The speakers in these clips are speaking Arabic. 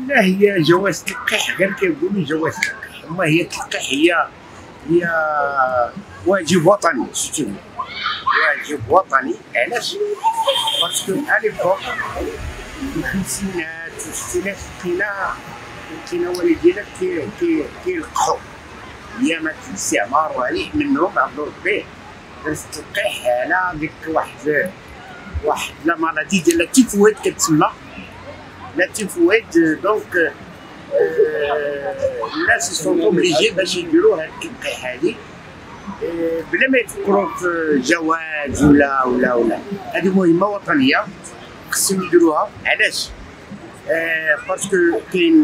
لا هي جواز تلقيح غير كيقولوا جواز تلقيح، اما هي التلقيح هي واجب وطني، شفتي واجب وطني. علاش؟ باسكو اليبوك الخمسينات والستينات كاينه والدينا كيلقحوا ايامات الاستعمار وهذه منهم عبد ربي درس التلقيح على ديك واحد لا مالادي ديال التيفويد كتسمى لا تيفويد. دونك الناس سون اوبليجي باش يديروا هاد التلقيح هادي بلا ما يفكروا في جواز ولا هذه مهمه وطنيه خصهم يديروها. علاش؟ باسكو كاين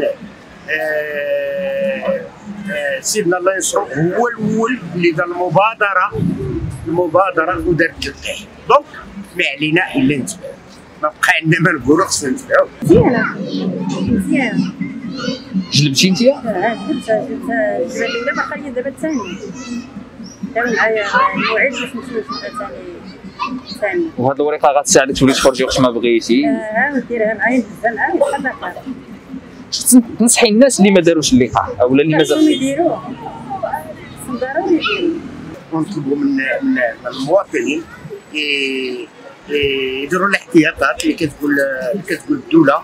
سيدنا الله ينصرو هو الاول اللي دار المبادره ودار التلقيح. دونك ما علينا الا نتبعو، ما بقى عندنا ما نقولو، خصنا نتبعو. مزيانه جلبتي نتيا؟ جبت الجبه الاولى باقا لي دابا الثانيه، داو معايا الموعد باش نمشيو للجبه الثانيه. وهاد الورقه غتساعدك تولي تخرجي وقت ما بغيتي؟ وديرها معايا نهزها معايا بحال هكا. تنصحي الناس اللي ما داروش اللقاح اولا اللي مازال يديروه، ضروري يديروه. ونطلبوا من المواطنين يديروا الاحتياطات اللي كتقول الدوله،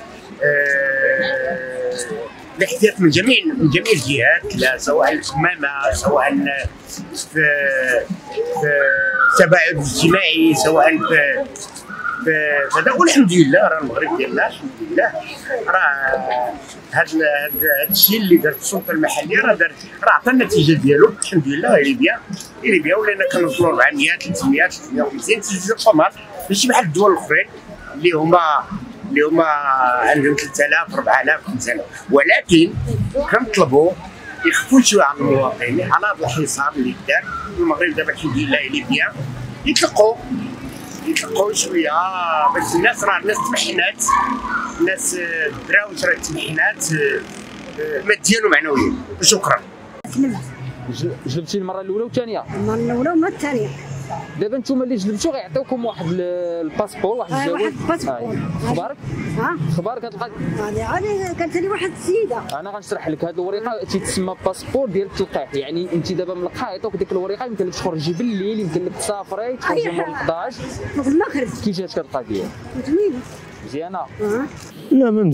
الاحتياط من جميع الجهات، لا سواء الكمامه سواء في التباعد الاجتماعي سواء في هذا. والحمد لله راه المغرب ديالنا الحمد لله راه هذا الشيء اللي دارت السلطه المحليه راه عطى النتيجه ديالو الحمد لله. إلي بيان ولينا كنوصلوا 400 300 350 تزيد طماط، ماشي بحال الدول الاخرين اللي هما عندهم 3000 4000 5000. ولكن كنطلبوا يخفوا شويه على المواطنين على هذا الحصار اللي دار المغرب دابا الحمد لله. إلي بيان يطلقوا شويه باش الناس تمحنات، الناس الدراوش راه تمحنات ماديا ومعنويا. شكرا. جلبتي المره الاولى والثانيه؟ المره الاولى والمره الثانيه. دابا نتوما اللي جلبتوا غيعطيوكم واحد الباسبور، واحد الجواز. واحد الباسبور. خبارك هاد هذه قالت لي واحد السيده. انا غنشرح لك. هاد الورقه تيتسمى باسبور ديال التلقيح، يعني انت دابا من القاع عيطوك ديك الورقه يمكن لك تخرجي بالليل، يمكن لك تسافري تخرجي مور 11 في المغرب. كي جاتك هاد القضيه؟ زوينه مزيانه؟ لا ما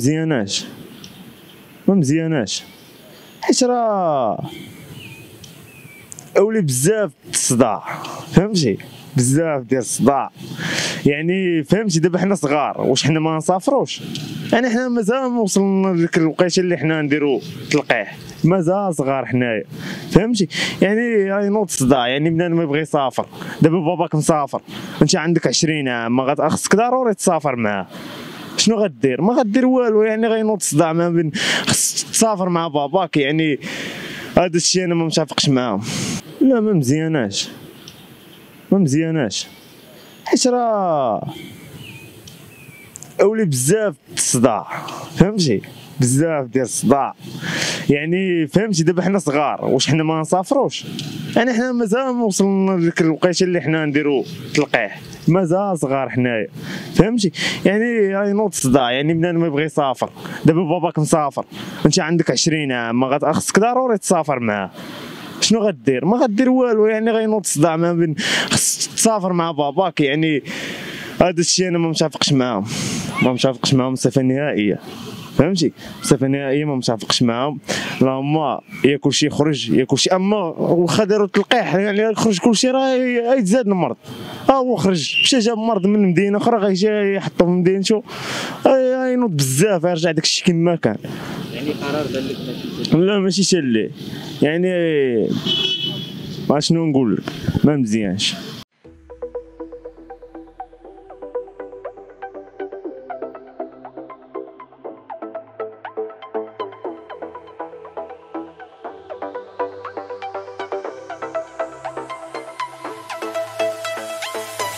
مزياناش حيت راه اولي بزاف الصداع، فهمتي؟ بزاف ديال الصداع، يعني فهمتي؟ دابا حنا صغار، واش حنا ما نسافروش؟ يعني حنا مازال ما وصلنا لديك الوقيته اللي حنا نديرو تلقيح، مازال صغار حنايا، فهمتي؟ يعني راه ينوض الصداع، يعني بنادم ما يبغي يسافر. دابا باباك مسافر، انت عندك 20 عام، ما خصك ضروري تسافر معاه. شنو غدير؟ ما غدير والو، يعني غينوض الصداع ما بين خصك تسافر مع باباك. يعني هذا الشيء انا ما متفقش معاهم. لا ما مزياناش حيت راه اولي بزاف الصداع، فهمتي؟ بزاف ديال الصداع، يعني فهمتي؟ دابا حنا صغار، واش حنا ما نسافروش؟ يعني حنا مازال ما وصلنا لديك الوقيته اللي حنا نديرو تلقيح، مازال صغار حنايا، فهمتي؟ يعني راه ينوض الصداع، يعني بنادم ما يبغي يسافر. دابا باباك مسافر، انت عندك 20 عام، ما خصك ضروري تسافر معاه. شنو غدير؟ ما غدير والو، يعني غينوض الصداع ما بين خصك تسافر مع باباك. يعني هذا الشيء انا ما متفقش معاهم بصفه نهائيه، فهمتي؟ بصفه نهائيه ما متفقش معاهم. اللهم يا كلشي يخرج يا كلشي، اما واخا داروا التلقيح يعني يخرج كلشي راه يتزاد المرض. هو خرج مشى جاب مرض من مدينه اخرى غيجي يحطو في مدينته ينوض بزاف، يرجع داك الشيء كما كان. يعني قرار بان لك لا ماشي شلي، يعني ما شنو نقول لك، ما مزيانش.